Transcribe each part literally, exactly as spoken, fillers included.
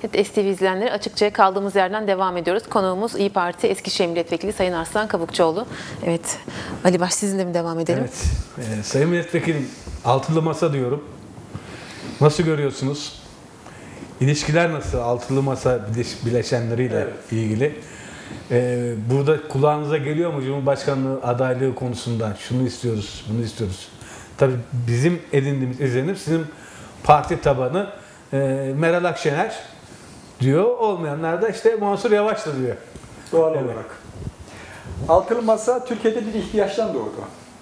Evet, S T V izleyenleri açıkça kaldığımız yerden devam ediyoruz. Konuğumuz İYİ Parti Eskişehir Milletvekili Sayın Arslan Kabukçuoğlu. Evet, Ali Baş sizinle mi devam edelim? Evet, e, Sayın Milletvekilim, altılı masa diyorum. Nasıl görüyorsunuz? İlişkiler nasıl? Altılı masa bileşenleriyle evet. ilgili. Ee, burada kulağınıza geliyor mu Cumhurbaşkanlığı adaylığı konusunda? Şunu istiyoruz, bunu istiyoruz. Tabii bizim edindiğimiz izlenim sizin parti tabanı e, Meral Akşener diyor. Olmayanlar da işte Mansur Yavaş da diyor. Doğal evet. olarak. Altılı masa Türkiye'de bir ihtiyaçtan doğdu.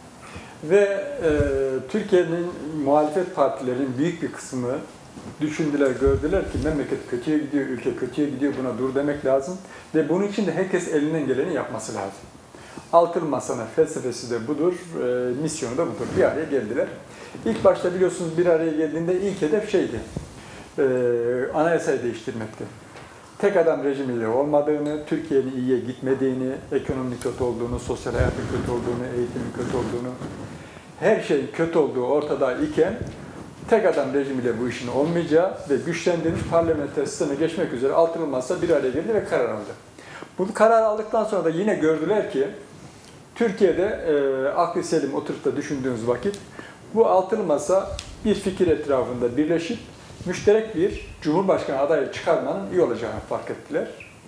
Ve e, Türkiye'nin muhalefet partilerinin büyük bir kısmı düşündüler, gördüler ki memleket kötüye gidiyor, ülke kötüye gidiyor, buna dur demek lazım. Ve bunun için de herkes elinden geleni yapması lazım. Altılı Masa'nın felsefesi de budur, e, misyonu da budur. Bir araya geldiler. İlk başta biliyorsunuz bir araya geldiğinde ilk hedef şeydi, e, anayasayı değiştirmekti. Tek adam rejimiyle olmadığını, Türkiye'nin iyiye gitmediğini, ekonominin kötü olduğunu, sosyal hayatın kötü olduğunu, eğitimin kötü olduğunu, her şeyin kötü olduğu ortada iken tek adam rejimiyle bu işin olmayacağı ve güçlendirilmiş parlamenter sisteme geçmek üzere altılı masa bir araya geldi ve karar aldı. Bu karar aldıktan sonra da yine gördüler ki Türkiye'de e, aklı selim oturup da düşündüğünüz vakit bu altılı masa bir fikir etrafında birleşip müşterek bir Cumhurbaşkanı adayı çıkarmanın iyi olacağını fark ettiler.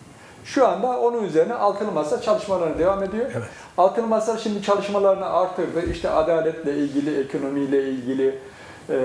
Şu anda onun üzerine altılı masa çalışmalarına devam ediyor. Evet. Altılı masa şimdi çalışmalarını artırdı. İşte adaletle ilgili, ekonomiyle ilgili, e,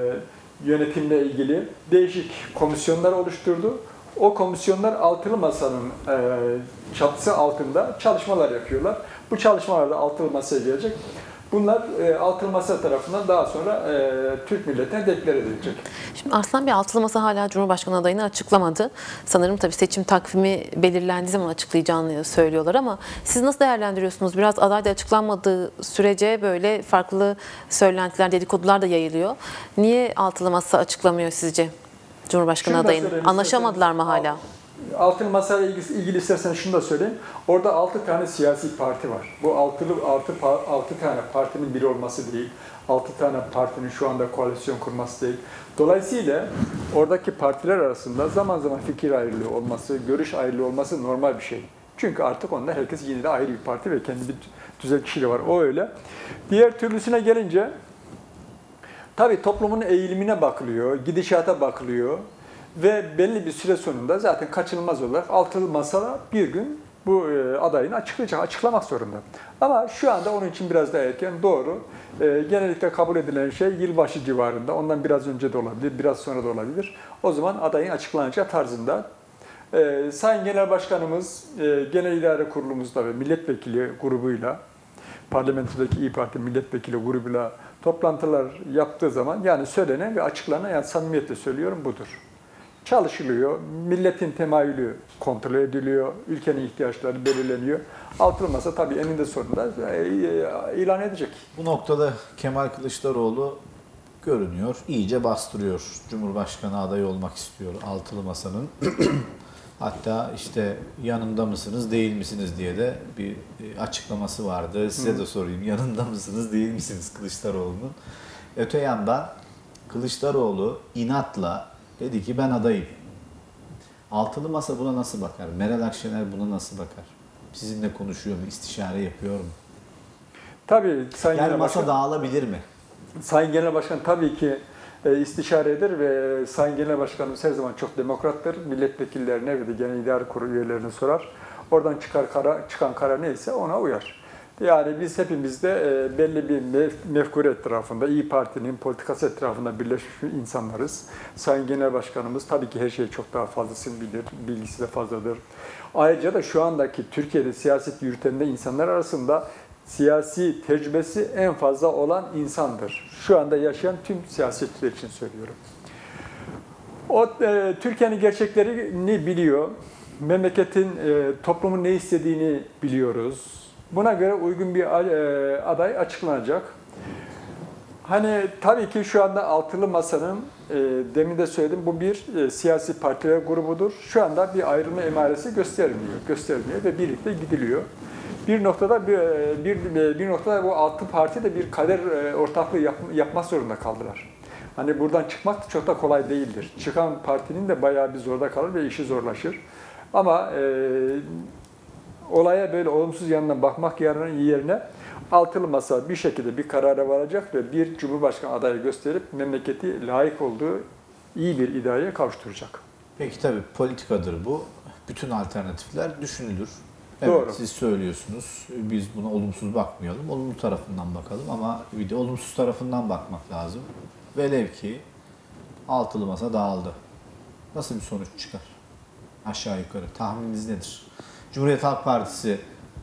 yönetimle ilgili değişik komisyonlar oluşturdu. O komisyonlar altılı masanın e, çatısı altında çalışmalar yapıyorlar. Bu çalışmalar da altılı masaya gelecek. Bunlar e, altılı masa tarafından daha sonra e, Türk milletine deklare edilecek. Şimdi Arslan Bey, altılı masa hala Cumhurbaşkanı adayını açıklamadı. Sanırım tabii seçim takvimi belirlendiği zaman açıklayacağını söylüyorlar ama siz nasıl değerlendiriyorsunuz? Biraz aday da açıklanmadığı sürece böyle farklı söylentiler, dedikodular da yayılıyor. Niye altılı masa açıklamıyor sizce Cumhurbaşkanı Şunu adayını? Anlaşamadılar mı hala? Altılı masayla ilgili, ilgili istersen şunu da söyleyeyim. Orada altı tane siyasi parti var. Bu altılı altı, altı tane partinin biri olması değil. Altı tane partinin şu anda koalisyon kurması değil. Dolayısıyla oradaki partiler arasında zaman zaman fikir ayrılığı olması, görüş ayrılığı olması normal bir şey. Çünkü artık onlar herkes yine de ayrı bir parti ve kendi bir tüzel kişiliği var. O öyle. Diğer türlüsüne gelince tabii toplumun eğilimine bakılıyor, gidişata bakılıyor. Ve belli bir süre sonunda zaten kaçınılmaz olarak altılı masa bir gün bu adayını açıklayacak, açıklamak zorunda. Ama şu anda onun için biraz daha erken, doğru. E, genellikle kabul edilen şey yılbaşı civarında, ondan biraz önce de olabilir, biraz sonra da olabilir. O zaman adayın açıklanacağı tarzında. E, Sayın Genel Başkanımız, e, Genel İdare Kurulumuzda ve milletvekili grubuyla, parlamentodaki İYİ Parti milletvekili grubuyla toplantılar yaptığı zaman yani söylenen ve açıklanan, yani samimiyetle söylüyorum, budur. Çalışılıyor, milletin temayülü kontrol ediliyor, ülkenin ihtiyaçları belirleniyor. Altılı masa tabii eninde sonunda ilan edecek. Bu noktada Kemal Kılıçdaroğlu görünüyor, iyice bastırıyor. Cumhurbaşkanı adayı olmak istiyor altılı masanın. Hatta işte yanında mısınız, değil misiniz diye de bir açıklaması vardı. Size Hı. de sorayım, yanında mısınız, değil misiniz Kılıçdaroğlu'nun? Öte yandan Kılıçdaroğlu inatla dedi ki ben adayım. Altılı masa buna nasıl bakar? Meral Akşener buna nasıl bakar? Sizinle konuşuyor mu? İstişare yapıyor mu? Tabii Sayın Yani Genel masa Başkan, dağılabilir mi? Sayın Genel Başkan tabii ki e, istişare eder ve Sayın Genel Başkanımız her zaman çok demokrattır. Milletvekillerine ve de Genel İdare Kurulu üyelerine sorar. Oradan çıkar karar, çıkan karar neyse ona uyar. Yani biz hepimiz de e, belli bir mef mefkure etrafında, İYİ Parti'nin politikası etrafında birleşmiş insanlarız. Sayın Genel Başkanımız tabii ki her şeyi çok daha fazlasını bilir, bilgisi de fazladır. Ayrıca da şu andaki Türkiye'de siyaset yürüten de insanlar arasında siyasi tecrübesi en fazla olan insandır. Şu anda yaşayan tüm siyasetçiler için söylüyorum. O e, Türkiye'nin gerçeklerini biliyor, memleketin, e, toplumun ne istediğini biliyoruz. Buna göre uygun bir aday açıklanacak. Hani tabii ki şu anda altılı masanın, e, demin de söyledim, bu bir e, siyasi partiler grubudur. Şu anda bir ayrılma emaresi göstermiyor, göstermiyor ve birlikte gidiliyor. Bir noktada bir, bir, bir noktada bu altı parti de bir kader ortaklığı yap, yapmak zorunda kaldılar. Hani buradan çıkmak da çok da kolay değildir. Çıkan partinin de bayağı bir zorda kalır ve işi zorlaşır. Ama e, olaya böyle olumsuz yanından bakmak yerine altılı masa bir şekilde bir karara varacak ve bir Cumhurbaşkanı adayı gösterip memleketi layık olduğu iyi bir idareye kavuşturacak. Peki tabii politikadır bu. Bütün alternatifler düşünülür. Evet, Doğru. siz söylüyorsunuz. Biz buna olumsuz bakmayalım. Olumlu tarafından bakalım ama bir de olumsuz tarafından bakmak lazım. Velev ki altılı masa dağıldı. Nasıl bir sonuç çıkar? Aşağı yukarı. Tahmininiz nedir? Cumhuriyet Halk Partisi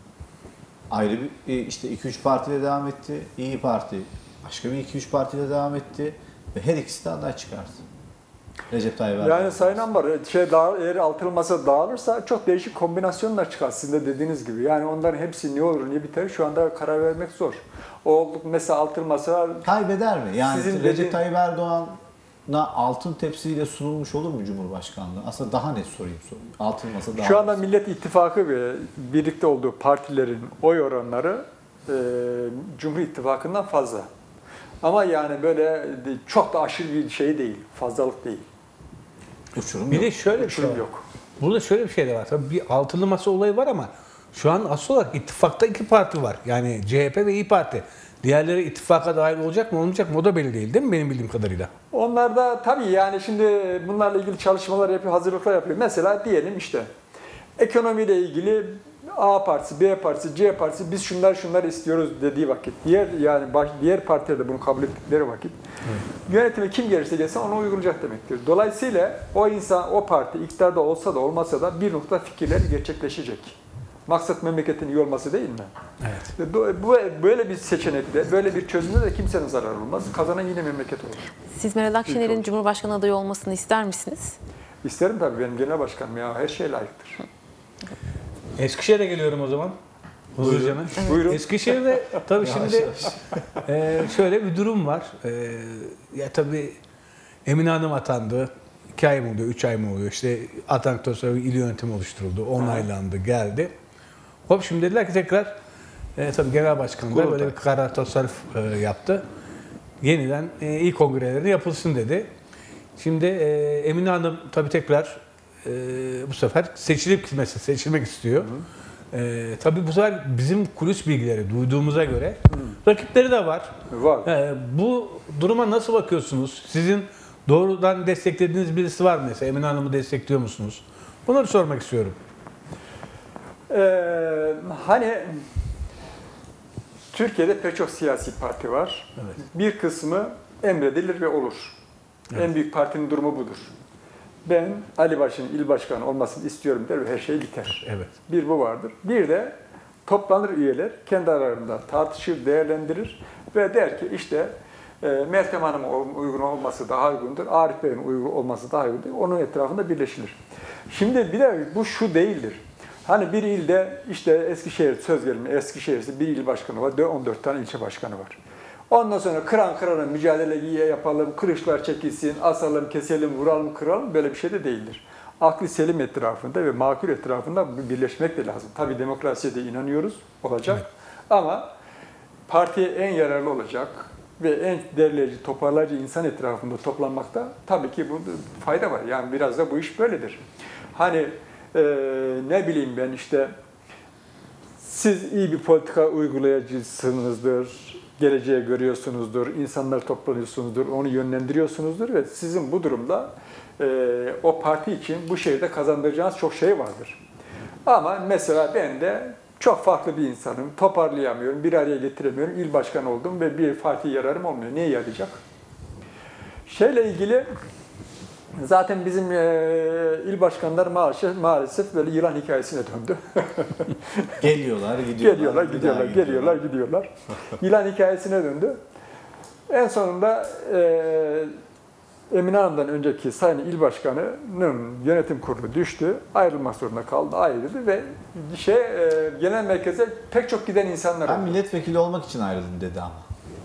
ayrı bir işte iki üç partiyle devam etti. İyi Parti başka bir iki üç partiyle devam etti. Ve her ikisi de aday çıkardı. Recep Tayyip Erdoğan. Yani Sayın Ambar, şey dağıl, eğer altılı masa dağılırsa çok değişik kombinasyonlar çıkar sizin de dediğiniz gibi. Yani onların hepsi ne olur ne biter şu anda karar vermek zor. O mesela altılı masa kaybeder mi? Yani Sizin Recep dediğin- Tayyip Erdoğan'a altın tepsiyle sunulmuş olur mu Cumhurbaşkanlığı? Aslında daha net sorayım soruyu. Altın masa daha şu anda Millet İttifakı ve birlikte olduğu partilerin oy oranları e, Cumhur İttifakı'ndan fazla. Ama yani böyle çok da aşırı bir şey değil, fazlalık değil. uçurum Bir yok. de şöyle bir şey Uçurum var. yok. Burada şöyle bir şey de var. Tabii bir altılı masa olayı var ama şu an asıl olarak ittifakta iki parti var. Yani C H P ve İYİ Parti. Diğerleri ittifaka dahil olacak mı olmayacak mı o da belli değil değil mi benim bildiğim kadarıyla? Onlar da tabii yani şimdi bunlarla ilgili çalışmalar yapıyor, hazırlıklar yapıyor. Mesela diyelim işte ekonomiyle ilgili A partisi, B partisi, C partisi biz şunlar şunlar istiyoruz dediği vakit, diğer yani baş, diğer partiler de bunu kabul ettikleri vakit evet. Yönetime kim gelirse gelsin onu uygulayacak demektir. Dolayısıyla o insan, o parti iktidarda olsa da olmasa da bir nokta fikirler gerçekleşecek. Maksat memleketin iyi olması değil mi? Evet. Bu böyle bir seçenekte, böyle bir çözümde de kimsenin zararı olmaz. Kazanan yine memleket olur. Siz Meral Akşener'in Cumhurbaşkanı adayı olmasını ister misiniz? İsterim tabii, benim genel başkanım ya, her şey layıktır. Eskişehir'e geliyorum o zaman. Hızlıca. Buyurun. Eskişehir'de tabii Yavaş şimdi yavaş. e, şöyle bir durum var. E, ya tabii Emine Hanım atandı. iki ay mı oluyor, üç ay mı oluyor? İşte atandıktan sonra bir il yönetimi oluşturuldu, onaylandı, geldi. Hop şimdi dediler ki tekrar e, tabii genel başkan da böyle bir karar tasarruf e, yaptı. Yeniden e, il kongreleri yapılsın dedi. Şimdi e, Emine Hanım tabii tekrar e, bu sefer seçilip gitmesi, seçilmek istiyor. Hı hı. E, tabii bu sefer bizim kulis bilgileri duyduğumuza göre hı. rakipleri de var. Var. E, bu duruma nasıl bakıyorsunuz? Sizin doğrudan desteklediğiniz birisi var mı mesela? Emine Hanım'ı destekliyor musunuz? Bunları sormak istiyorum. Ee, hani Türkiye'de pek çok siyasi parti var. Evet. Bir kısmı emredilir ve olur. Evet. En büyük partinin durumu budur. Ben Ali Baş'ın il başkanı olmasını istiyorum der ve her şey biter. Evet. Bir bu vardır. Bir de toplanır üyeler kendi aralarında tartışır, değerlendirir ve der ki işte e, Meltem Hanım'ın uygun olması daha uygundur, Arif Bey'in uygun olması daha uygundur. Onun etrafında birleşilir. Şimdi bir de bu şu değildir. Hani bir ilde işte Eskişehir, söz gelimi Eskişehir'si bir il başkanı var, on dört tane ilçe başkanı var. Ondan sonra kıran kırana mücadele yapalım, kılıçlar çekilsin, asalım, keselim, vuralım, kıralım böyle bir şey de değildir. Aklı selim etrafında ve makul etrafında birleşmek de lazım. Tabii demokrasiye de inanıyoruz, olacak. Evet. Ama partiye en yararlı olacak ve en derleyici, toparlayıcı insan etrafında toplanmakta tabii ki bu fayda var. Yani biraz da bu iş böyledir. Hani e, ne bileyim ben işte siz iyi bir politika uygulayıcısınızdır, geleceğe görüyorsunuzdur, insanlar toplanıyorsunuzdur, onu yönlendiriyorsunuzdur ve sizin bu durumda e, o parti için bu şehirde kazandıracağınız çok şey vardır. Ama mesela ben de çok farklı bir insanım, toparlayamıyorum, bir araya getiremiyorum, il başkanı oldum ve bir parti yararım olmuyor. Neye yarayacak? Şeyle ilgili zaten bizim e, il başkanları maalesef, maalesef böyle yılan hikayesine döndü. Geliyorlar, gidiyorlar. Geliyorlar, gidiyorlar, geliyorlar, gidiyorlar. Yılan hikayesine döndü. En sonunda e, Emine Hanım'dan önceki Sayın İl Başkanı'nın yönetim kurulu düştü. Ayrılmak zorunda kaldı, ayrıldı ve şey e, genel merkeze pek çok giden insanlar Ben oldu. milletvekili olmak için ayrıldım dedi ama.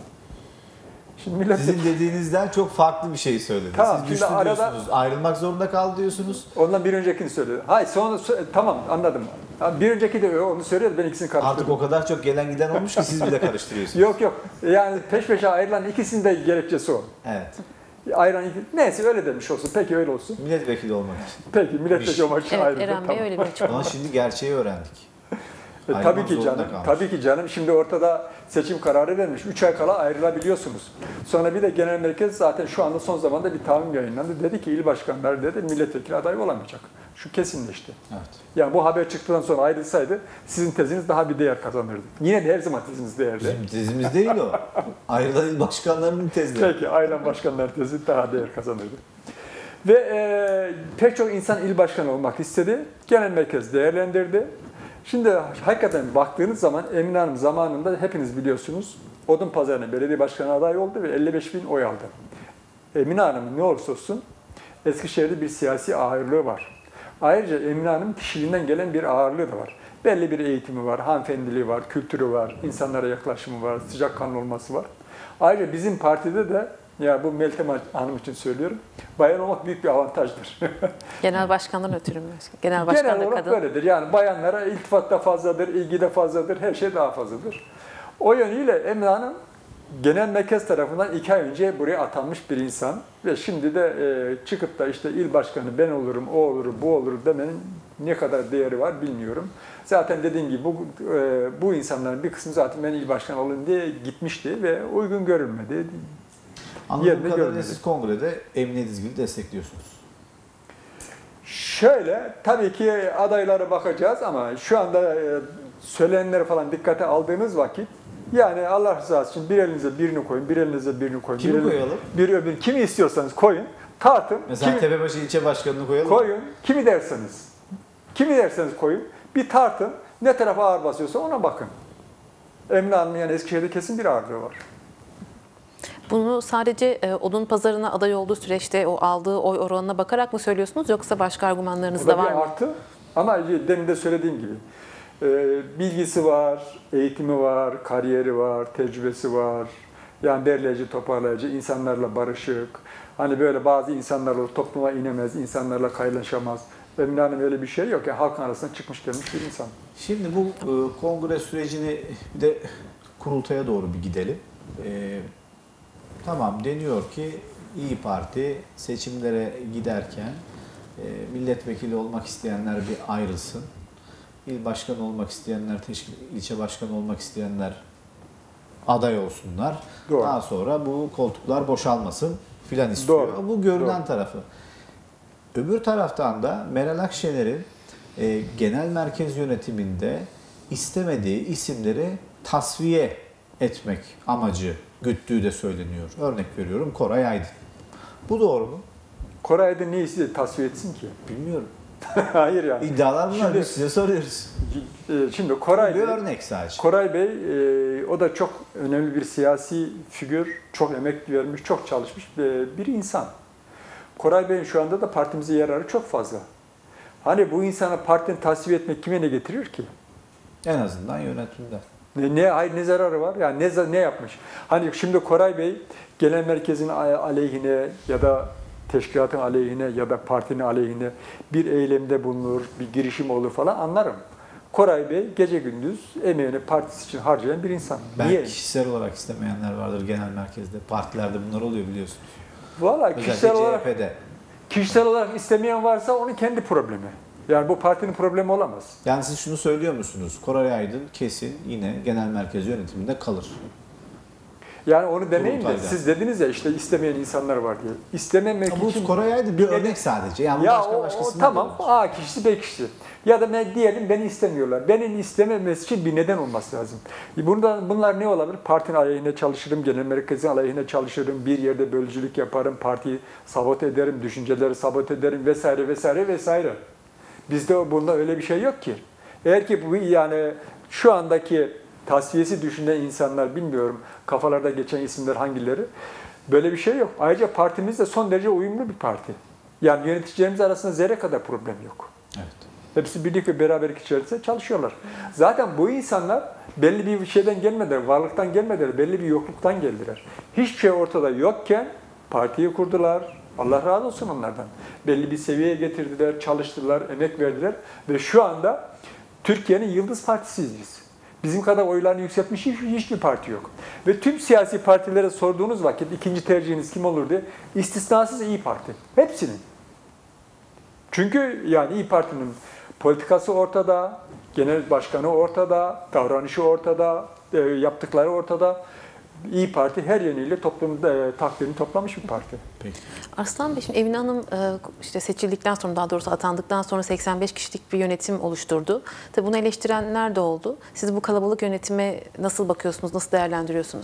Şimdi millet Sizin dediğinizden çok farklı bir şey söyledi. Tamam, Siz şimdi düştü arada- diyorsunuz, ayrılmak zorunda kaldı diyorsunuz. ondan bir öncekini söyledi. Hayır, sonra sö- tamam anladım. Bir önceki de onu söylüyordu, ben ikisini karıştırdım. Artık o kadar çok gelen giden olmuş ki siz bile karıştırıyorsunuz. Yok yok. Yani peş peşe ayrılan ikisinin de gerekçesi o. Evet. Ayran neyse öyle demiş olsun. Peki öyle olsun. Milletvekili olmak için. Peki milletvekili olmak için Evet, ayrı. Eren Bey Tamam. öyle bir açıklama. Ama şimdi gerçeği öğrendik. E, Ayrılmak tabii ki zorunda canım. kalmış. Tabii ki canım. Şimdi ortada seçim kararı vermiş. üç ay kala ayrılabiliyorsunuz. Sonra bir de genel merkez zaten şu anda son zamanda bir taahhüt yayınlandı. Dedi ki il başkanları dedi milletvekili adayı olamayacak. Şu kesinleşti. Evet. Yani bu haber çıktıktan sonra ayrılsaydı sizin teziniz daha bir değer kazanırdı. Yine de her zaman teziniz değerli. Bizim tezimiz değil o. Ayrılan il başkanlarının tezleri. Peki ayrılan başkanlar tezi daha değer kazanırdı. Ve e, pek çok insan il başkanı olmak istedi. Genel merkez değerlendirdi. Şimdi hakikaten baktığınız zaman Emine Hanım zamanında hepiniz biliyorsunuz Odunpazarı'na belediye başkanı adayı oldu ve elli beş bin oy aldı. Emine Hanım ne olursa olsun Eskişehir'de bir siyasi ağırlığı var. Ayrıca Emine Hanım kişiliğinden gelen bir ağırlığı da var. Belli bir eğitimi var, hanımefendiliği var, kültürü var, insanlara yaklaşımı var, sıcakkanlı olması var. Ayrıca bizim partide de, ya bu Meltem Hanım için söylüyorum, bayan olmak büyük bir avantajdır. Genel başkandan ötürü mü? Genel Genel başkan da olarak kadın. böyledir. Yani bayanlara iltifat da fazladır, ilgi de fazladır, her şey daha fazladır. O yönüyle Emine Hanım genel merkez tarafından iki ay önce buraya atanmış bir insan ve şimdi de e, çıkıp da işte il başkanı ben olurum, o olur, bu olur demenin ne kadar değeri var bilmiyorum. Zaten dediğim gibi bu, e, bu insanların bir kısmı zaten ben il başkanı olayım diye gitmişti ve uygun görülmedi. Anladığım Yerine kadarıyla görmedi. siz kongrede Emine Dizgil'i destekliyorsunuz. Şöyle, tabii ki adaylara bakacağız ama şu anda e, söylenenleri falan dikkate aldığınız vakit yani Allah rızası için bir elinize birini koyun, bir elinize birini koyun. Kimi bir elinize- koyalım? Bir öbür, kimi istiyorsanız koyun, tartın. Mesela kimi, Tepebaşı ilçe başkanını koyalım. koyun, kimi derseniz. Kimi derseniz koyun, bir tartın, ne tarafa ağır basıyorsa ona bakın. Emine Hanım yani Eskişehir'de kesin bir ağırlığı var. Bunu sadece e, odun pazarına aday olduğu süreçte o aldığı oy oranına bakarak mı söylüyorsunuz yoksa başka argümanlarınız O da da var bir mı? artı ama demin de söylediğim gibi e, bilgisi var, eğitimi var, kariyeri var, tecrübesi var. Yani derleyici, toparlayıcı, insanlarla barışık. Hani böyle bazı insanlarla topluma inemez, insanlarla kaynaşamaz. Emine Hanım öyle bir şey yok. Yani halkın arasına çıkmış gelmiş bir insan. Şimdi bu e, kongre sürecini bir de kurultaya doğru bir gidelim. E, tamam deniyor ki İyi Parti seçimlere giderken e, milletvekili olmak isteyenler bir ayrılsın. İl başkanı olmak isteyenler, teşkil, ilçe başkanı olmak isteyenler aday olsunlar. Doğru. Daha sonra bu koltuklar boşalmasın filan istiyor. Doğru. Bu görünen Doğru. tarafı. Öbür taraftan da Meral Akşener'in e, genel merkez yönetiminde istemediği isimleri tasfiye etmek amacı güttüğü de söyleniyor. Örnek veriyorum Koray Aydın. Bu doğru mu? Koray'da ne istedi tasfiye etsin ki? Bilmiyorum. Hayır yani. İddialar bunlar. Şimdi- Biz size soruyoruz. E, Şimdi Koray Bir Bey, örnek sadece. Koray Bey e, o da çok önemli bir siyasi figür, çok emek vermiş, çok çalışmış bir, bir insan. Koray Bey'in şu anda da partimize yararı çok fazla. Hani bu insana partinin tasfiye etmek kime ne getirir ki? En azından yönetimden. Ne, ne, hayır, ne zararı var? Yani ne, za- ne yapmış? Hani şimdi Koray Bey genel merkezin a- aleyhine ya da teşkilatın aleyhine ya da partinin aleyhine bir eylemde bulunur, bir girişim olur falan anlarım. Koray Bey gece gündüz emeğini partisi için harcayan bir insan. Belki Niye? kişisel olarak istemeyenler vardır genel merkezde. Partilerde bunlar oluyor biliyorsunuz. Valla Özellikle kişisel olarak, C H P'de. kişisel olarak istemeyen varsa onun kendi problemi. Yani bu partinin problemi olamaz. Yani siz şunu söylüyor musunuz? Koray Aydın kesin yine genel merkez yönetiminde kalır. Yani onu demeyin de Kurultayda. siz dediniz ya işte istemeyen insanlar var diye. İstememek Bu için... Koray Aydın bir örnek sadece. Yani bu Ya başka o, o başkasında tamam da olur. A kişisi B kişisi. Ya da ben diyelim beni istemiyorlar. Benim istememesi için bir neden olması lazım. Bundan, bunlar ne olabilir? Partinin aleyhine çalışırım, genel merkezin aleyhine çalışırım, bir yerde bölücülük yaparım, partiyi sabote ederim, düşünceleri sabote ederim vesaire vesaire vesaire. Bizde bunda öyle bir şey yok ki. Eğer ki bu yani şu andaki tasfiyesi düşünen insanlar bilmiyorum kafalarda geçen isimler hangileri. Böyle bir şey yok. Ayrıca partimiz de son derece uyumlu bir parti. Yani yöneticilerimiz arasında zerre kadar problem yok. Evet. Hepsi birlik ve beraberlik içerisinde çalışıyorlar. Zaten bu insanlar belli bir şeyden gelmediler, varlıktan gelmediler, belli bir yokluktan geldiler. Hiçbir şey ortada yokken partiyi kurdular. Allah razı olsun onlardan. Belli bir seviyeye getirdiler, çalıştılar, emek verdiler ve şu anda Türkiye'nin yıldız partisiyiz biz. Bizim kadar oylarını yükseltmiş hiç, hiçbir parti yok. Ve tüm siyasi partilere sorduğunuz vakit ikinci tercihiniz kim olur diye istisnasız İYİ Parti. Hepsinin. Çünkü yani İYİ Parti'nin politikası ortada, genel başkanı ortada, davranışı ortada, e, yaptıkları ortada. İYİ Parti her yönüyle toplumda e, takdirini toplamış bir parti. Peki. Arslan Bey, şimdi Emine Hanım e, işte seçildikten sonra, daha doğrusu atandıktan sonra seksen beş kişilik bir yönetim oluşturdu. Tabii bunu eleştirenler de oldu. Siz bu kalabalık yönetime nasıl bakıyorsunuz, nasıl değerlendiriyorsunuz?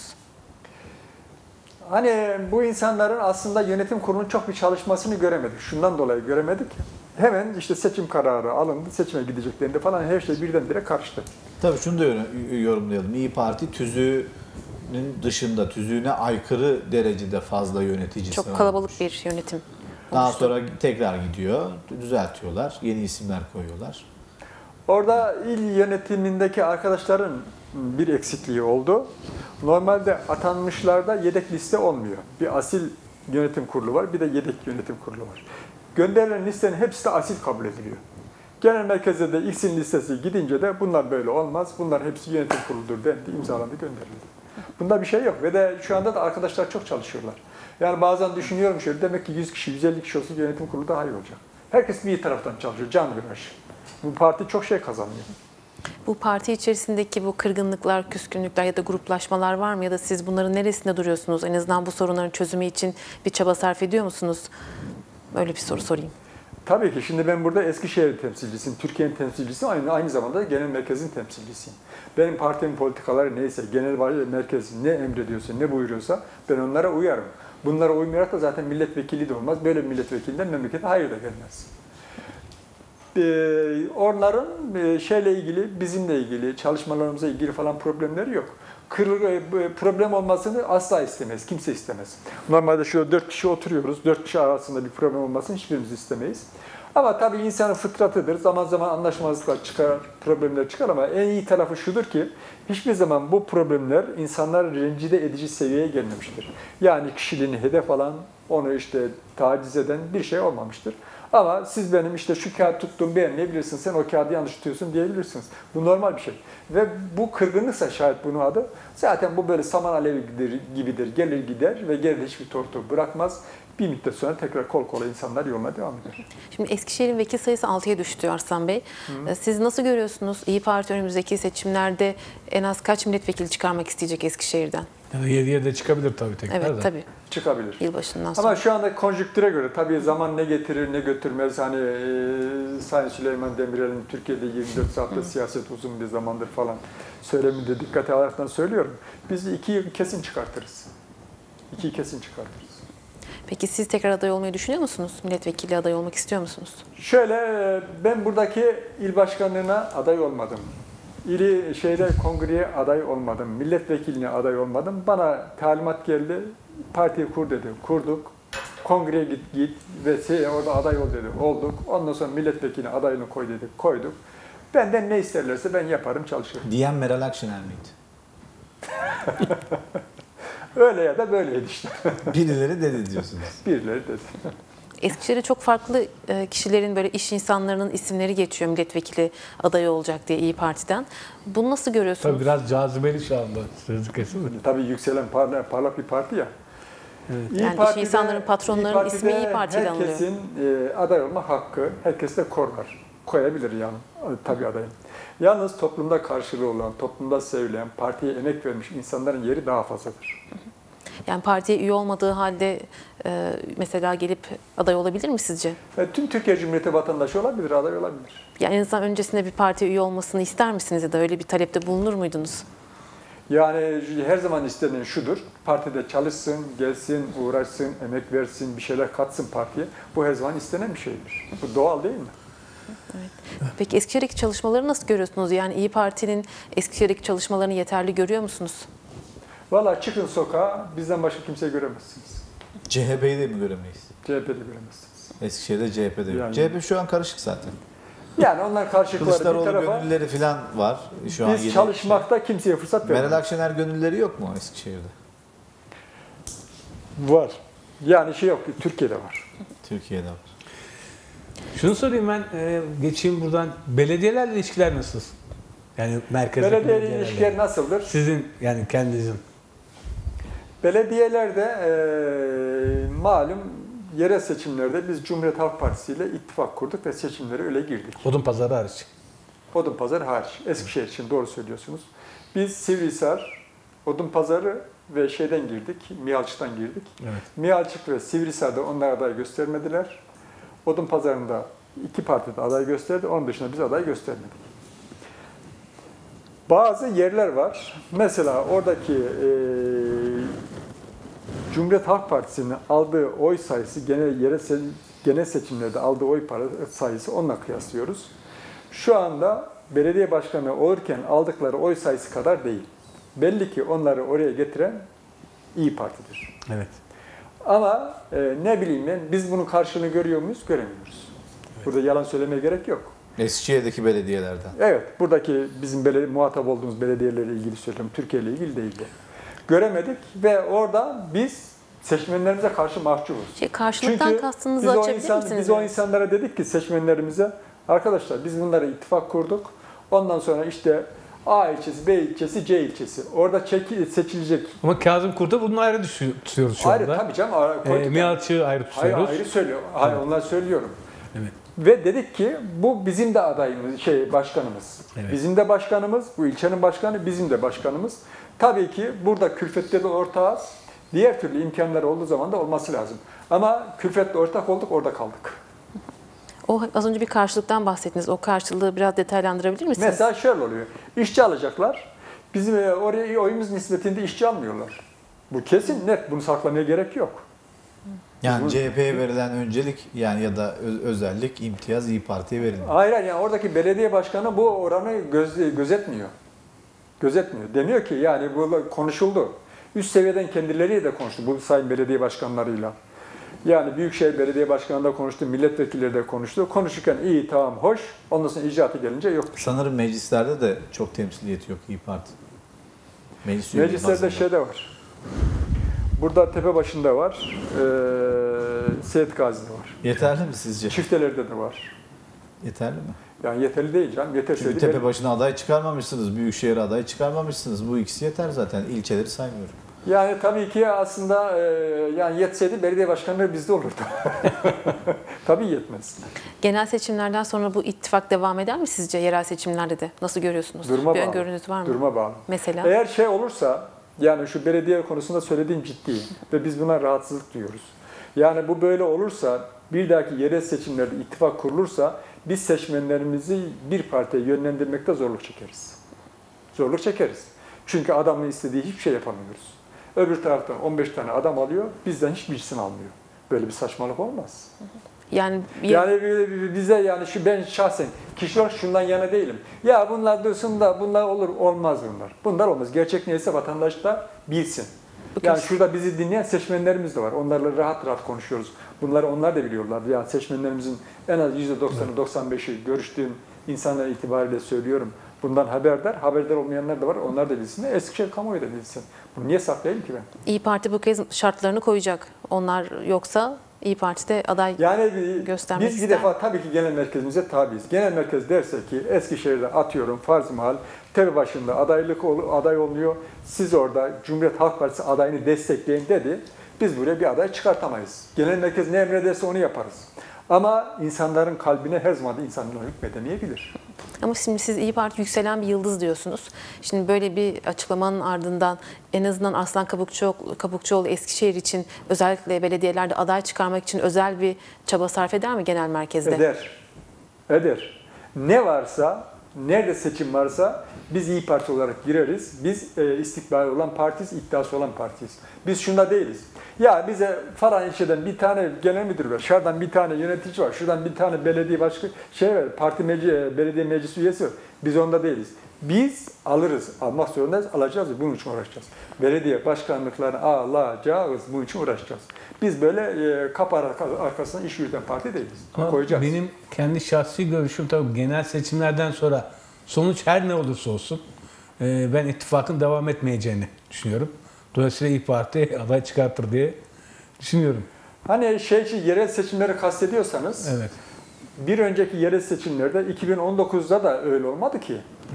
Hani bu insanların aslında yönetim kurulunun çok bir çalışmasını göremedik. Şundan dolayı göremedik. Hemen işte seçim kararı alındı, seçime gideceklerinde falan her şey birdenbire karıştı. Tabii şunu da yorumlayalım. İYİ Parti tüzüğünün dışında, tüzüğüne aykırı derecede fazla yöneticisi Çok var. kalabalık bir yönetim. Daha oluştu. sonra tekrar gidiyor, düzeltiyorlar, yeni isimler koyuyorlar. Orada il yönetimindeki arkadaşların bir eksikliği oldu. Normalde atanmışlarda yedek liste olmuyor. Bir asil yönetim kurulu var, bir de yedek yönetim kurulu var. Gönderilen listenin hepsi de asil kabul ediliyor. Genel merkezde de X'in listesi gidince de bunlar böyle olmaz, bunlar hepsi yönetim kuruludur dendi, imzalandı, gönderildi. Bunda bir şey yok ve de şu anda da arkadaşlar çok çalışıyorlar. Yani bazen düşünüyorum şöyle, demek ki yüz kişi, yüz elli kişi olsa yönetim kurulu daha iyi olacak. Herkes bir taraftan çalışıyor, can güneş. Bu parti çok şey kazanıyor. Bu parti içerisindeki bu kırgınlıklar, küskünlükler ya da gruplaşmalar var mı? Ya da siz bunların neresinde duruyorsunuz? En azından bu sorunların çözümü için bir çaba sarf ediyor musunuz? Böyle bir soru sorayım. Tabii ki. Şimdi ben burada Eskişehir temsilcisiyim, Türkiye'nin temsilcisiyim, aynı, aynı zamanda genel merkezin temsilcisiyim. Benim partimin politikaları neyse, genel merkez ne emrediyorsa, ne buyuruyorsa ben onlara uyarım. Bunlara uymayarak da zaten milletvekili de olmaz. Böyle bir milletvekilinden memlekete hayır da gelmez. Ee, onların e, şeyle ilgili, bizimle ilgili, çalışmalarımıza ilgili falan problemleri yok. Kır, problem olmasını asla istemez, kimse istemez. Normalde şöyle dört kişi oturuyoruz, dört kişi arasında bir problem olmasını hiçbirimiz istemeyiz. Ama tabii insanın fıtratıdır, zaman zaman anlaşmazlıklar çıkar, problemler çıkar ama en iyi tarafı şudur ki, hiçbir zaman bu problemler insanları rencide edici seviyeye gelmemiştir. Yani kişiliğini hedef alan, onu işte taciz eden bir şey olmamıştır. Ama siz benim işte şu kağıt tuttuğumu beğenmeyebilirsin, sen o kağıdı yanlış tutuyorsun diyebilirsiniz. Bu normal bir şey. Ve bu kırgınlıksa şayet bunun adı, zaten bu böyle saman alevi gibidir, gelir gider ve geride hiçbir tortu bırakmaz. Bir müddet sonra tekrar kol kola insanlar yoluna devam eder. Şimdi Eskişehir'in vekil sayısı altıya düştü Arslan Bey. Hı. Siz nasıl görüyorsunuz? İYİ Parti önümüzdeki seçimlerde en az kaç milletvekili çıkarmak isteyecek Eskişehir'den? Yani yediye de çıkabilir tabii tekrar Evet da. tabii. Çıkabilir. Yılbaşından sonra. Ama şu anda konjüktüre göre tabii zaman ne getirir ne götürmez. Hani e, Sayın Süleyman Demirel'in Türkiye'de yirmi dört saatte siyaset uzun bir zamandır falan söyleminde dikkate alaraktan söylüyorum. Biz ikiyi kesin çıkartırız. İkiyi kesin çıkartırız. Peki siz tekrar aday olmayı düşünüyor musunuz? Milletvekili aday olmak istiyor musunuz? Şöyle, ben buradaki il başkanlığına aday olmadım. İli şeyde kongreye aday olmadım. Milletvekiline aday olmadım. Bana talimat geldi. Partiyi kur dedi. Kurduk. Kongreye git git ve şey, orada aday ol dedi. Olduk. Ondan sonra milletvekiline adaylığını koy dedik. Koyduk. Benden ne isterlerse ben yaparım, çalışırım. Diyen Meral Akşener miydi? Öyle ya da böyleydi işte. Birileri dedi diyorsunuz. Birileri dedi. Eskişehir'de çok farklı kişilerin, böyle iş insanlarının isimleri geçiyor milletvekili adayı olacak diye İYİ Parti'den. Bunu nasıl görüyorsunuz? Tabii biraz cazibeli şu anda sözü kesin mi? Tabii yükselen parlak, parlak bir parti ya. Evet. İYİ Yani iş Parti'de- insanların, patronların İYİ Parti'de ismi İYİ Parti'den alınıyor. Herkesin e, aday olma hakkı, herkes de korlar. Koyabilir yani tabii adayım. Yalnız toplumda karşılığı olan, toplumda sevilen, partiye emek vermiş insanların yeri daha fazladır. Yani partiye üye olmadığı halde e, mesela gelip aday olabilir mi sizce? E, tüm Türkiye Cumhuriyeti vatandaşı olabilir, aday olabilir. Yani en azından öncesinde bir partiye üye olmasını ister misiniz ya da öyle bir talepte bulunur muydunuz? Yani her zaman istenen şudur, partide çalışsın, gelsin, uğraşsın, emek versin, bir şeyler katsın partiye. Bu her zaman istenen bir şeydir. Bu doğal değil mi? Evet. Peki Eskişehir'deki çalışmaları nasıl görüyorsunuz? Yani İYİ Parti'nin Eskişehir'deki çalışmalarını yeterli görüyor musunuz? Valla çıkın sokağa, bizden başka kimseyi göremezsiniz. C H P'yi de mi göremeyiz? C H P'de göremezsiniz. Eskişehir'de C H P'de yok. Yani- C H P şu an karışık zaten. Yani onlar karşılıkları bir Kılıçdaroğlu tarafa, gönülleri falan var. Şu an biz yeni- çalışmakta kimseye fırsat Meral vermiyoruz. Akşener gönülleri yok mu Eskişehir'de? Var. Yani şey yok, Türkiye'de var. Türkiye'de var. Şunu sorayım ben, e, geçeyim buradan. Belediyelerle ilişkiler nasıl? Yani merkezdeki Belediye belediyelerle. ilişkiler nasıldır? Sizin yani kendinizin. Belediyelerde e, malum yerel seçimlerde biz Cumhuriyet Halk Partisi ile ittifak kurduk ve seçimlere öyle girdik. Odunpazarı hariç. Odunpazarı hariç. Eskişehir için doğru söylüyorsunuz. Biz Sivrihisar, Odunpazarı ve şeyden girdik, Miyalçık'tan girdik. Evet. Miyalçık ve Sivrihisar'da onlar aday göstermediler. Odunpazarı'nda iki parti de aday gösterdi. Onun dışında biz aday göstermedik. Bazı yerler var. Mesela oradaki e, Cumhuriyet Halk Partisi'nin aldığı oy sayısı genel yerel se genel seçimlerde aldığı oy para sayısı onunla kıyaslıyoruz. Şu anda belediye başkanı olurken aldıkları oy sayısı kadar değil. Belli ki onları oraya getiren İYİ Parti'dir. Evet. Ama e, ne bileyim ben, biz bunun karşılığını görüyor muyuz? Göremiyoruz. Evet. Burada yalan söylemeye gerek yok. Eskişehir'deki belediyelerden. Evet, buradaki bizim belediye, muhatap olduğumuz belediyelerle ilgili söylüyorum. Türkiye ile ilgili değildi. Göremedik ve orada biz seçmenlerimize karşı mahcubuz. Şey, karşılıktan Çünkü kastınızı biz o, açabilir insan, misiniz? biz o biraz? insanlara dedik ki seçmenlerimize, arkadaşlar biz bunlara ittifak kurduk. Ondan sonra işte A ilçesi, B ilçesi, C ilçesi. Orada çeki, seçilecek. Ama Kazım Kurt'u bunun ayrı düşü- tutuyoruz şu Ayrı anda. tabii canım. Ayrı, Ee, koyduk. Miyalçık'ı ayrı Hayır, tutuyoruz. ayrı söylüyor. Hayır, onlar söylüyorum. Evet. Ve dedik ki bu bizim de adayımız, şey başkanımız. Evet. Bizim de başkanımız, bu ilçenin başkanı bizim de başkanımız. Tabii ki burada külfette de ortağız. Diğer türlü imkanlar olduğu zaman da olması lazım. Ama külfetle ortak olduk, orada kaldık. O az önce bir karşılıktan bahsettiniz. O karşılığı biraz detaylandırabilir misiniz? Mesela şöyle oluyor. İşçi alacaklar. Bizim e, oraya oyumuz nispetinde işçi almıyorlar. Bu kesin net. Bunu saklamaya gerek yok. Yani C H P'ye verilen öncelik yani ya da öz- özellik, imtiyaz İYİ Parti'ye verilmiyor. Hayır, hayır, yani oradaki belediye başkanı bu oranı göz, gözetmiyor. Gözetmiyor. Deniyor ki yani bu konuşuldu. Üst seviyeden kendileriyle de konuştu bu sayın belediye başkanlarıyla. Yani Büyükşehir Belediye Başkanı da konuştu, milletvekilleri de konuştu. Konuşurken iyi, tamam, hoş. Ondan sonra icraatı gelince yok. Sanırım meclislerde de çok temsiliyeti yok İYİ Parti. Meclis üyeleri Meclislerde bazında. şey de var. Burada Tepebaşı'nda var. Ee, Seyit Gazi'de var. Yeterli mi sizce? Çiftelerde de var. Yeterli mi? Yani yeterli değil canım. Çünkü Yeterseydi tepe benim- başına aday çıkarmamışsınız, büyükşehir aday çıkarmamışsınız. Bu ikisi yeter zaten. İlçeleri saymıyorum. Yani tabii ki aslında e, yani yetseydi belediye başkanları bizde olurdu. Tabii yetmez. Genel seçimlerden sonra bu ittifak devam eder mi sizce yerel seçimlerde de? Nasıl görüyorsunuz? Duruma bir bağlı. öngörünüz var mı? Duruma bağlı. Mesela? Eğer şey olursa, yani şu belediye konusunda söylediğim ciddi ve biz buna rahatsızlık duyuyoruz. Yani bu böyle olursa, bir dahaki yerel seçimlerde ittifak kurulursa biz seçmenlerimizi bir partiye yönlendirmekte zorluk çekeriz. Zorluk çekeriz. Çünkü adamın istediği hiçbir şey yapamıyoruz. Öbür taraftan on beş tane adam alıyor, bizden hiçbirisini almıyor. Böyle bir saçmalık olmaz. Yani, bir- Yani bize yani şu ben şahsen kişi olarak şundan yana değilim. Ya bunlar dursun da bunlar olur olmaz bunlar. Bunlar olmaz. Gerçek neyse vatandaş da bilsin. Yani şurada bizi dinleyen seçmenlerimiz de var. Onlarla rahat rahat konuşuyoruz. Bunları onlar da biliyorlar. Yani seçmenlerimizin en az yüzde doksanı doksan beşi görüştüğüm insanlar itibariyle söylüyorum. Bundan haberdar. Haberdar olmayanlar da var. Onlar da bilsin. Eskişehir kamuoyu da bilsin. Bunu niye saklayayım ki ben? İYİ Parti bu kez şartlarını koyacak. Onlar yoksa İYİ Parti'de aday Yani bir- göstermek biz bir ister. defa tabii ki genel merkezimize tabiiz. Genel merkez derse ki Eskişehir'de atıyorum farz mahal Tepebaşı'nda adaylık ol- aday olmuyor. Siz orada Cumhuriyet Halk Partisi adayını destekleyin dedi. Biz buraya bir aday çıkartamayız. Genel merkez ne emrederse onu yaparız. Ama insanların kalbine her zaman da insanlar hükmedemeyebilir. Ama şimdi siz İYİ Parti yükselen bir yıldız diyorsunuz. Şimdi böyle bir açıklamanın ardından en azından Aslan Kabukçuoğlu, Kabukçuoğlu Eskişehir için özellikle belediyelerde aday çıkarmak için özel bir çaba sarf eder mi genel merkezde? Eder. Eder. Ne varsa, nerede seçim varsa biz İYİ Parti olarak gireriz. Biz e, istikbali olan partiyiz, iddiası olan partiyiz. Biz şunda değiliz. Ya bize falan ilçeden bir tane genel müdür var, şuradan bir tane yönetici var, şuradan bir tane belediye başkanı şey var, parti meclis, belediye meclis üyesi var. Biz onda değiliz. Biz alırız, almak zorundayız, alacağız ve bunun için uğraşacağız. Belediye başkanlıklarını alacağız, bunun için uğraşacağız. Biz böyle e, kapı arkasından iş yürüten parti değiliz. Ama Koyacağız. benim kendi şahsi görüşüm tabii genel seçimlerden sonra sonuç her ne olursa olsun e, ben ittifakın devam etmeyeceğini düşünüyorum. Dolayısıyla İYİ Parti aday çıkartır diye düşünüyorum. Hani şey yerel seçimleri kastediyorsanız, Evet. bir önceki yerel seçimlerde iki bin on dokuzda da öyle olmadı ki. Evet.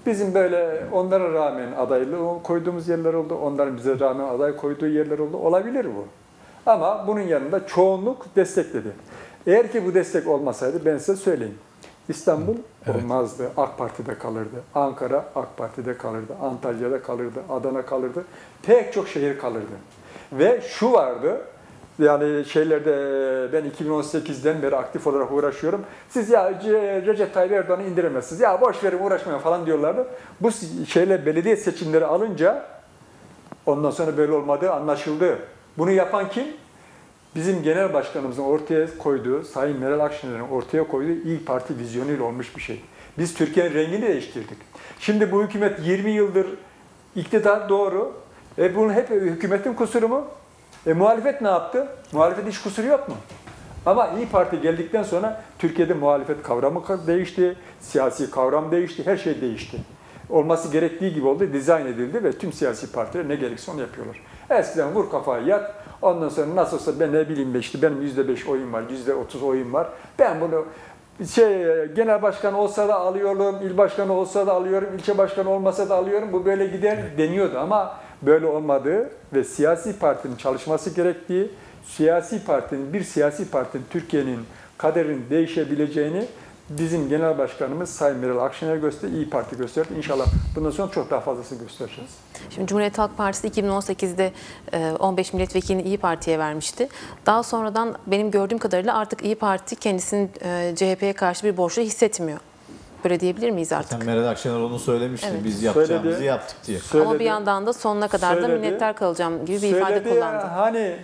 Bizim böyle onlara rağmen adaylı koyduğumuz yerler oldu. Onların bize rağmen aday koyduğu yerler oldu. Olabilir bu. Ama bunun yanında çoğunluk destekledi. Eğer ki bu destek olmasaydı ben size söyleyeyim. İstanbul Evet. olmazdı. AK Parti'de kalırdı. Ankara AK Parti'de kalırdı. Antalya'da kalırdı. Adana kalırdı. Pek çok şehir kalırdı. Ve şu vardı. Yani şeylerde ben iki bin on sekizden beri aktif olarak uğraşıyorum. Siz ya Recep Tayyip Erdoğan'ı indiremezsiniz. Ya boş verin uğraşmayın falan diyorlardı. Bu şeyler belediye seçimleri alınca ondan sonra böyle olmadığı anlaşıldı. Bunu yapan kim? Bizim genel başkanımızın ortaya koyduğu, Sayın Meral Akşener'in ortaya koyduğu İYİ Parti vizyonuyla olmuş bir şey. Biz Türkiye'nin rengini değiştirdik. Şimdi bu hükümet yirmi yıldır iktidar, doğru. E bunun hep hükümetin kusuru mu? E muhalefet ne yaptı? Muhalefet hiç kusuru yok mu? Ama İYİ Parti geldikten sonra Türkiye'de muhalefet kavramı değişti, siyasi kavram değişti, her şey değişti. Olması gerektiği gibi oldu, dizayn edildi ve tüm siyasi partiler ne gerekirse onu yapıyorlar. Eskiden vur kafayı yat, ondan sonra nasıl olsa ben ne bileyim işte benim yüzde beş oyum var, yüzde otuz oyum var. Ben bunu şey genel başkan olsa da alıyorum, il başkanı olsa da alıyorum, ilçe başkanı olmasa da alıyorum. Bu böyle gider deniyordu ama böyle olmadığı ve siyasi partinin çalışması gerektiği, siyasi partinin, bir siyasi partinin Türkiye'nin kaderinin değişebileceğini bizim genel başkanımız Sayın Meral Akşener gösterdi, İYİ Parti gösterdi. İnşallah bundan sonra çok daha fazlasını göstereceğiz. Şimdi Cumhuriyet Halk Partisi iki bin on sekizde on beş milletvekilini İYİ Parti'ye vermişti. Daha sonradan benim gördüğüm kadarıyla artık İYİ Parti kendisinin C H P'ye karşı bir borçlu hissetmiyor. Böyle diyebilir miyiz artık? Zaten Meral Akşener onu söylemişti. Evet. Biz yapacağımızı Söyledi. yaptık diye. Söyledi. Ama bir yandan da sonuna kadar da Söyledi. minnettar kalacağım gibi bir ifade Söyledi, kullandı. Hani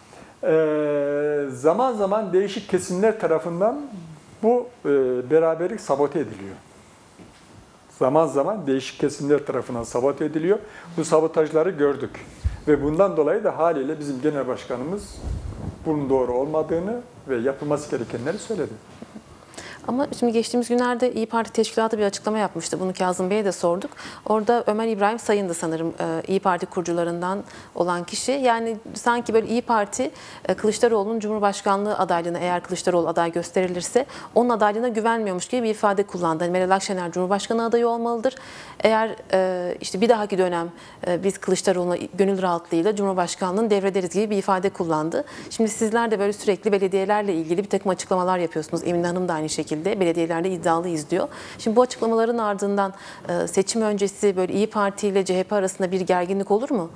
e, zaman zaman değişik kesimler tarafından bu e, beraberlik sabote ediliyor. Zaman zaman değişik kesimler tarafından sabote ediliyor. Bu sabotajları gördük. Ve bundan dolayı da haliyle bizim genel başkanımız bunun doğru olmadığını ve yapılması gerekenleri söyledi. Ama şimdi geçtiğimiz günlerde İYİ Parti Teşkilatı bir açıklama yapmıştı. Bunu Kazım Bey'e de sorduk. Orada Ömer İbrahim Sayın'dı sanırım İYİ Parti kurucularından olan kişi. Yani sanki böyle İYİ Parti Kılıçdaroğlu'nun Cumhurbaşkanlığı adaylığına, eğer Kılıçdaroğlu aday gösterilirse onun adaylığına güvenmiyormuş gibi bir ifade kullandı. Yani Meral Akşener Cumhurbaşkanı adayı olmalıdır. Eğer işte bir dahaki dönem biz Kılıçdaroğlu'na gönül rahatlığıyla Cumhurbaşkanlığını devrederiz gibi bir ifade kullandı. Şimdi sizler de böyle sürekli belediyelerle ilgili bir takım açıklamalar yapıyorsunuz. Emine Hanım da aynı şekilde. Belediyelerde iddialıyız diyor. Şimdi bu açıklamaların ardından seçim öncesi böyle İYİ Parti ile C H P arasında bir gerginlik olur mu?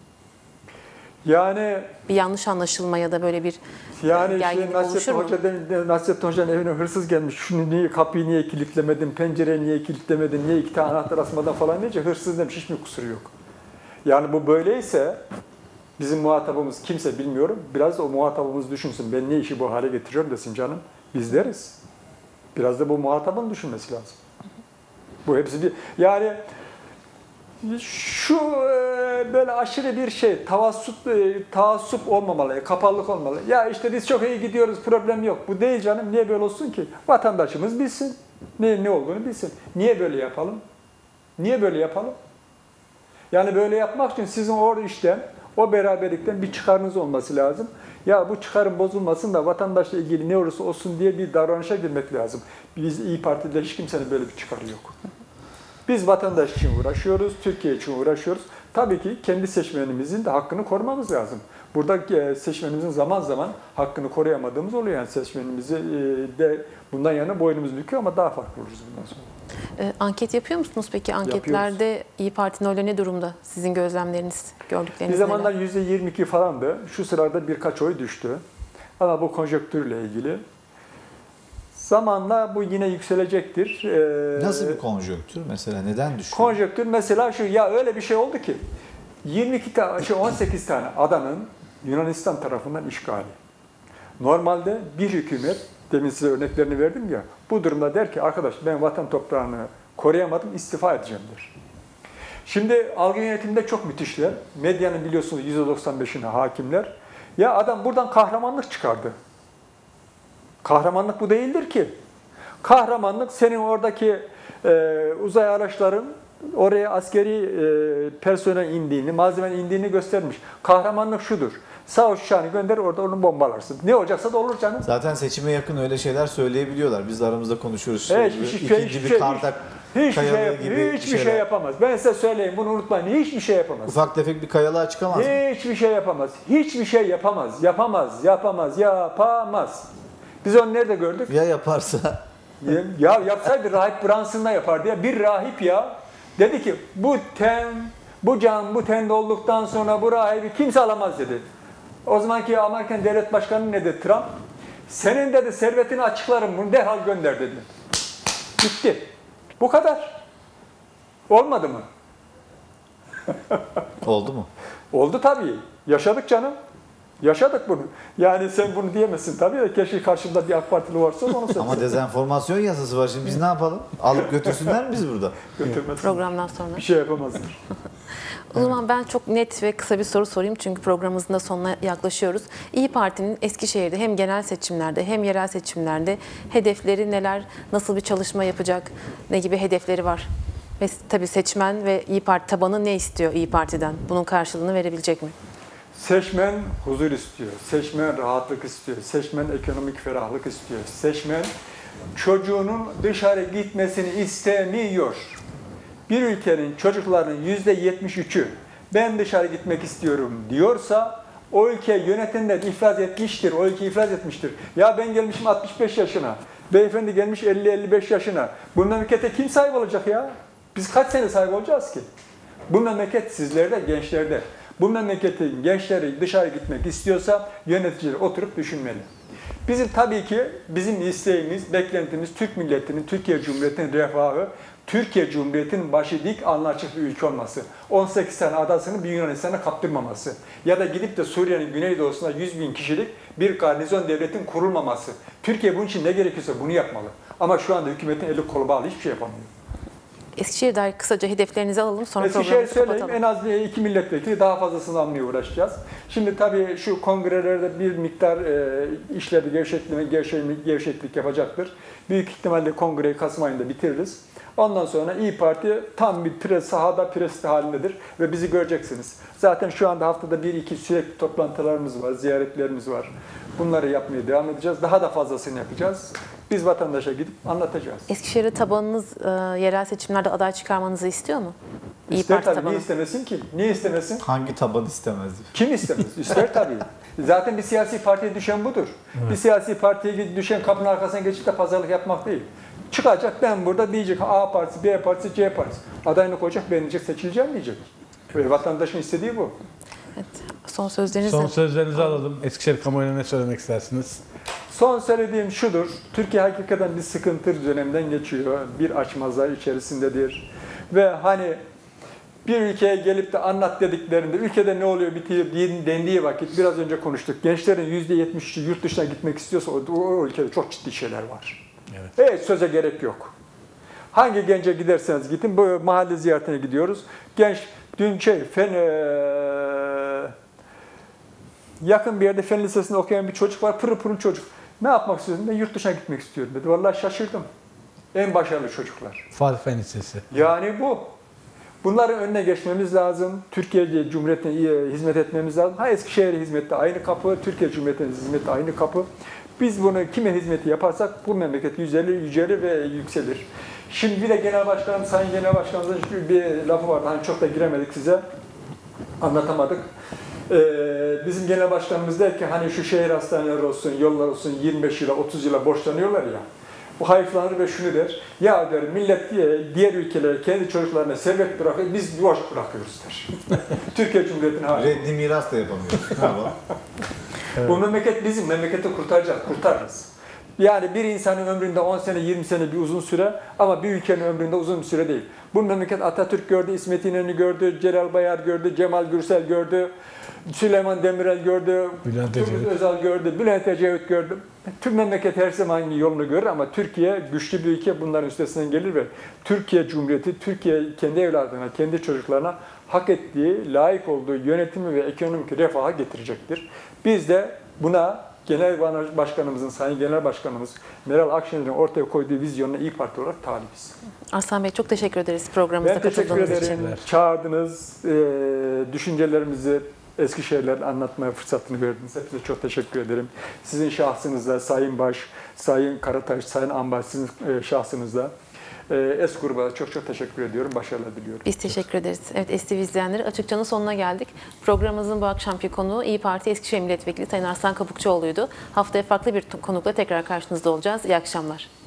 Yani Bir yanlış anlaşılma ya da böyle bir yani gerginlik şey, oluşur Nasrettin mu? Hoca'dan, Nasrettin Hoca'nın evine hırsız gelmiş. Şunu niye, kapıyı niye kilitlemedin, pencereyi niye kilitlemedin, niye iki tane anahtar asmadan falan diyecek. Hırsız demiş, hiç mi kusuru yok? Yani bu böyleyse bizim muhatabımız kimse bilmiyorum. Biraz da o muhatabımız düşünsün. Ben ne işi bu hale getiriyorum desin canım. Biz deriz. Biraz da bu muhatabın düşünmesi lazım. Bu hepsi bir... Yani şu e, böyle aşırı bir şey, tavassup, e, taassup olmamalı, kapalılık olmalı. Ya işte biz çok iyi gidiyoruz, problem yok. Bu değil canım. Niye böyle olsun ki? Vatandaşımız bilsin. Ne, ne olduğunu bilsin. Niye böyle yapalım? Niye böyle yapalım? Yani böyle yapmak için sizin o işten, o beraberlikten bir çıkarınız olması lazım. Ya bu çıkarın bozulmasın da vatandaşla ilgili ne olursa olsun diye bir davranışa girmek lazım. Biz İYİ Parti'de hiç kimsenin böyle bir çıkarı yok. Biz vatandaş için uğraşıyoruz, Türkiye için uğraşıyoruz. Tabii ki kendi seçmenimizin de hakkını korumamız lazım. Burada seçmenimizin zaman zaman hakkını koruyamadığımız oluyor. Yani seçmenimizi de bundan yana boynumuz büküyor ama daha farklı oluruz bundan sonra. E, anket yapıyor musunuz peki? Anketlerde Yapıyoruz. İYİ Parti'nin oyları ne durumda? Sizin gözlemleriniz, gördükleriniz Bir zamanlar neler? yüzde yirmi iki falandı. Şu sırada birkaç oy düştü. Ama bu konjonktürle ilgili. Zamanla bu yine yükselecektir. Ee, Nasıl bir konjonktür mesela? Neden düşüyor? Konjonktür mesela şu, ya öyle bir şey oldu ki yirmi iki tane, şey on sekiz tane adanın Yunanistan tarafından işgali. Normalde bir hükümet, demin size örneklerini verdim ya, bu durumda der ki arkadaş ben vatan toprağını koruyamadım, istifa edeceğim der. Şimdi algı yönetiminde çok müthişler. Medyanın biliyorsunuz yüzde doksan beşine hakimler. Ya adam buradan kahramanlık çıkardı. Kahramanlık bu değildir ki. Kahramanlık senin oradaki e, uzay araçların oraya askeri e, personel indiğini, malzemenin indiğini göstermiş. Kahramanlık şudur. Savaş uçağını gönder, orada onu bombalarsın. Ne olacaksa da olur canım. Zaten seçime yakın öyle şeyler söyleyebiliyorlar. Biz de aramızda konuşuyoruz. Evet, Şey, hiç- İkinci hiç- bir hiç- karda Hiçbir şey, kayalığı yap- gibi hiçbir şeyler. şey yapamaz. Ben size söyleyeyim, bunu unutmayın. Hiçbir şey yapamaz. Ufak tefek bir kayalığa çıkamaz mı? Hiçbir şey yapamaz. Hiçbir şey yapamaz. Yapamaz, yapamaz, yapamaz. Biz onu nerede gördük? Ya yaparsa? Ya, ya yapsaydı rahip Branson'la yapardı ya. Bir rahip ya. Dedi ki bu ten, bu can, bu tende olduktan sonra bu rahibi kimse alamaz dedi. O zamanki Amerikan devlet başkanı ne dedi Trump? Senin dedi servetini açıklarım, bunu derhal gönder dedi. Bitti. Bu kadar. Olmadı mı? Oldu mu? Oldu tabii. Yaşadık canım. Yaşadık bunu. Yani sen bunu diyemezsin tabii de keşke karşımda bir AK Partili varsa onu söylesin. Ama dezenformasyon yasası var. Şimdi biz ne yapalım? Alıp götürsünler mi biz burada? Götürmez. Programdan sonra. Bir şey yapamazlar. O zaman ben çok net ve kısa bir soru sorayım çünkü programımızın da sonuna yaklaşıyoruz. İYİ Parti'nin Eskişehir'de hem genel seçimlerde hem yerel seçimlerde hedefleri neler, nasıl bir çalışma yapacak, ne gibi hedefleri var? Ve tabii seçmen ve İYİ Parti tabanı ne istiyor İYİ Parti'den? Bunun karşılığını verebilecek mi? Seçmen huzur istiyor, seçmen rahatlık istiyor, seçmen ekonomik ferahlık istiyor, seçmen çocuğunun dışarı gitmesini istemiyor. Bir ülkenin çocuklarının yüzde yetmiş üçü ben dışarı gitmek istiyorum diyorsa o ülke yönetenler iflas etmiştir, o ülke iflas etmiştir. Ya ben gelmişim altmış beş yaşına, beyefendi gelmiş elli elli beş yaşına. Bu memlekete kim sahip olacak ya? Biz kaç sene sahip olacağız ki? Bu memleket sizlerde, gençlerde. Bu memleketin gençleri dışarı gitmek istiyorsa yöneticiler oturup düşünmeli. Bizim tabii ki bizim isteğimiz, beklentimiz Türk milletinin, Türkiye Cumhuriyeti'nin refahı, Türkiye Cumhuriyeti'nin başı dik, alnı açık bir ülke olması. on sekiz tane adasını bir Yunanistan'a kaptırmaması. Ya da gidip de Suriye'nin güneydoğusuna yüz bin kişilik bir garnizon devletin kurulmaması. Türkiye bunun için ne gerekiyorsa bunu yapmalı. Ama şu anda hükümetin eli kolu bağlı, hiçbir şey yapamıyor. Eskişehir'e dair kısaca hedeflerinizi alalım sonra Eskişehir programımızı söyleyeyim, kapatalım. en az bir iki milletvekili, daha fazlasını almaya uğraşacağız. Şimdi tabii şu kongrelerde bir miktar e, işleri gevşekleme, gevşeklik, gevşeklik yapacaktır. Büyük ihtimalle kongreyi Kasım ayında bitiririz. Ondan sonra İYİ Parti tam bir pres, sahada pres halindedir ve bizi göreceksiniz. Zaten şu anda haftada bir iki sürekli toplantılarımız var, ziyaretlerimiz var. Bunları yapmaya devam edeceğiz. Daha da fazlasını yapacağız. Biz vatandaşa gidip anlatacağız. Eskişehir'e tabanınız e, yerel seçimlerde aday çıkarmanızı istiyor mu? İYİ İster Parti tabii. tabanı. Niye istemesin ki? Niye istemesin? Hangi taban istemezdi? Kim istemez? İster tabii. Zaten bir siyasi partiye düşen budur. Evet. Bir siyasi partiye düşen kapının arkasına geçip de pazarlık yapmak değil. Çıkacak, ben burada diyecek A partisi, B partisi, C partisi. Adayını koyacak, beğenecek, seçileceğim diyecek. Ve vatandaşın istediği bu. Evet. Son sözleriniz Son ne? sözlerinizi alalım. Eskişehir kamuoyuna ne söylemek istersiniz? Son söylediğim şudur. Türkiye hakikaten bir sıkıntı dönemden geçiyor. Bir açmazlar içerisindedir. Ve hani bir ülkeye gelip de anlat dediklerinde ülkede ne oluyor bitiyor dendiği vakit biraz önce konuştuk. Gençlerin yüzde yetmiş üçü yurt dışına gitmek istiyorsa o, o ülkede çok ciddi şeyler var. Evet. Evet, söze gerek yok. Hangi gence giderseniz gidin, bu mahalle ziyaretine gidiyoruz. Genç dün şey fen ee, yakın bir yerde fen lisesinde okuyan bir çocuk var, pırıl pırıl çocuk. Ne yapmak istiyorsun? Ben yurt dışına gitmek istiyorum dedi. Vallahi şaşırdım. En başarılı çocuklar. Fatih Fen Lisesi. Yani bu. Bunların önüne geçmemiz lazım. Türkiye Cumhuriyeti'ne hizmet etmemiz lazım. Ha Eskişehir'e hizmette aynı kapı, Türkiye Cumhuriyeti'ne hizmette aynı kapı. Biz bunu kime hizmeti yaparsak bu memleket yücelir, yücelir ve yükselir. Şimdi bir de Genel Başkanım, Sayın Genel Başkanımızın bir lafı vardı. Hani çok da giremedik size. Anlatamadık. Ee, bizim Genel Başkanımız der ki hani şu şehir hastaneleri olsun, yollar olsun yirmi beş yıla, otuz yıla borçlanıyorlar ya. Bu hayıflanır ve şunu der. Ya der millet diğer ülkelere kendi çocuklarına servet bırakıyor, biz borç bırakıyoruz der. Türkiye Cumhuriyeti'nin hali. Reddi miras da yapamıyoruz. Ne yapalım? Evet. Bu memleket bizim, memleketi kurtaracağız, kurtarırız. Yani bir insanın ömründe on sene, yirmi sene bir uzun süre ama bir ülkenin ömründe uzun bir süre değil. Bu memleket Atatürk gördü, İsmet İnönü gördü, Celal Bayar gördü, Cemal Gürsel gördü, Süleyman Demirel gördü, Bülent Turgut Ecevit. Özal gördü, Bülent Ecevit gördü. Tüm memleket her zaman yolunu görür ama Türkiye güçlü bir ülke, bunların üstesinden gelir ve Türkiye Cumhuriyeti, Türkiye kendi evladına, kendi çocuklarına hak ettiği, layık olduğu yönetimi ve ekonomik refaha getirecektir. Biz de buna Genel Başkanımızın, Sayın Genel Başkanımız Meral Akşener'in ortaya koyduğu vizyonuna İYİ Parti olarak talibiz. Arslan Bey çok teşekkür ederiz programımıza Ben teşekkür katıldığınız ederim. için. Teşekkürler. Çağırdınız, e, düşüncelerimizi Eskişehir'le anlatmaya fırsatını verdiniz. Hepinize çok teşekkür ederim. Sizin şahsınızda Sayın Baş, Sayın Karataş, Sayın Ambaş, sizin e, şahsınızda E, Es gruba çok çok teşekkür ediyorum. Başarılar diliyorum. Biz teşekkür ederiz. Evet, S T V izleyenleri, Açıkça'nın sonuna geldik. Programımızın bu akşamki konuğu İYİ Parti Eskişehir Milletvekili Sayın Arslan Kabukçuoğlu'ydu. Haftaya farklı bir konukla tekrar karşınızda olacağız. İyi akşamlar.